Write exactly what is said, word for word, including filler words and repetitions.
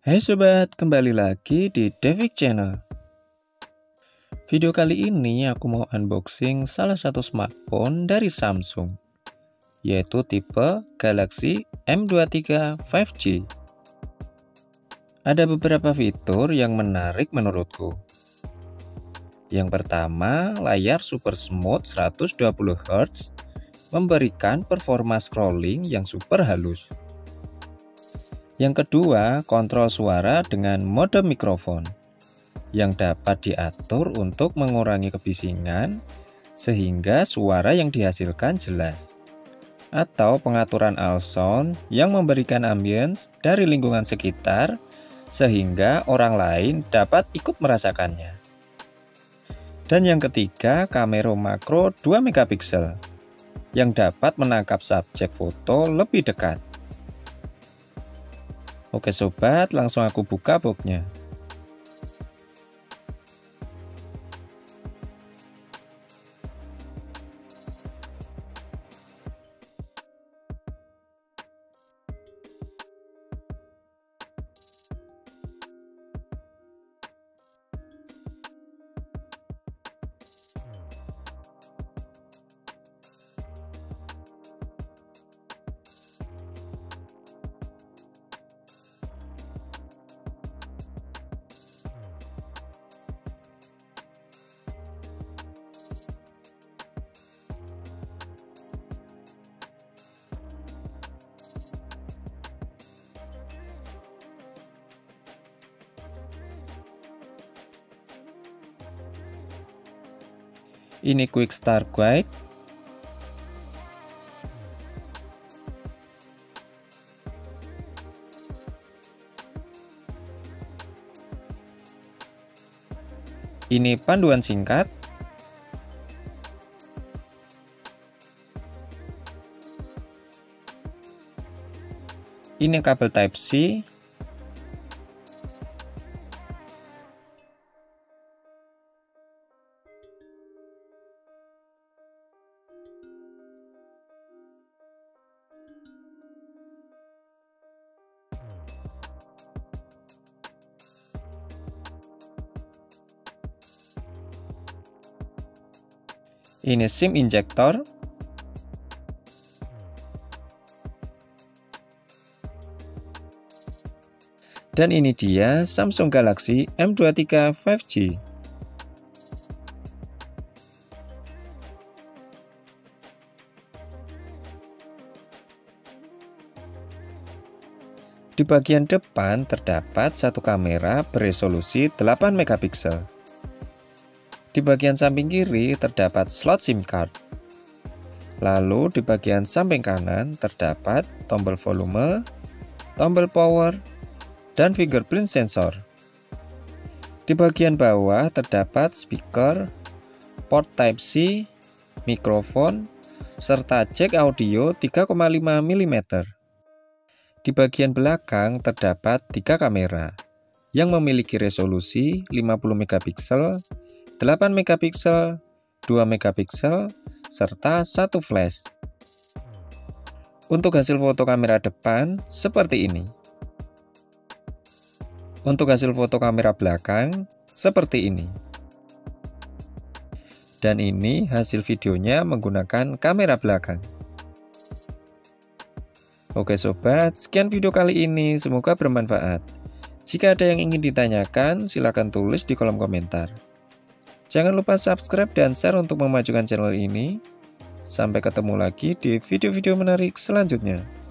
Hai sobat, kembali lagi di Devik Channel. Video kali ini aku mau unboxing salah satu smartphone dari Samsung, yaitu tipe Galaxy M dua puluh tiga lima G. Ada beberapa fitur yang menarik menurutku. Yang pertama, layar super smooth seratus dua puluh hertz memberikan performa scrolling yang super halus. Yang kedua, kontrol suara dengan mode mikrofon yang dapat diatur untuk mengurangi kebisingan sehingga suara yang dihasilkan jelas, atau pengaturan all sound yang memberikan ambience dari lingkungan sekitar sehingga orang lain dapat ikut merasakannya. Dan yang ketiga, kamera makro dua megapiksel yang dapat menangkap subjek foto lebih dekat. Oke sobat, langsung aku buka boxnya. Ini quick start guide. Ini panduan singkat. Ini kabel Type-C. Ini SIM injector. Dan ini dia Samsung Galaxy M dua puluh tiga lima G. Di bagian depan terdapat satu kamera beresolusi delapan megapiksel. Di bagian samping kiri terdapat slot SIM card. Lalu di bagian samping kanan terdapat tombol volume, tombol power, dan fingerprint sensor. Di bagian bawah terdapat speaker, port Type-C, mikrofon, serta jack audio tiga koma lima milimeter. Di bagian belakang terdapat tiga kamera yang memiliki resolusi lima puluh megapiksel, delapan megapiksel, dua megapiksel, serta satu flash. Untuk hasil foto kamera depan seperti ini. Untuk hasil foto kamera belakang seperti ini. Dan ini hasil videonya menggunakan kamera belakang. Oke sobat, sekian video kali ini, semoga bermanfaat. Jika ada yang ingin ditanyakan, silahkan tulis di kolom komentar. Jangan lupa subscribe dan share untuk memajukan channel ini. Sampai ketemu lagi di video-video menarik selanjutnya.